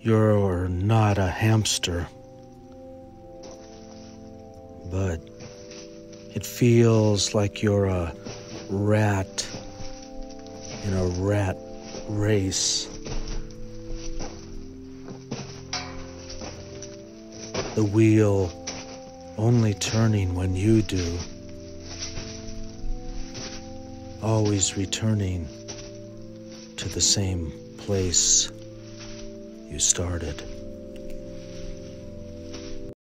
You're not a hamster, but it feels like you're a rat in a rat race. The wheel only turning when you do, always returning to the same place you started.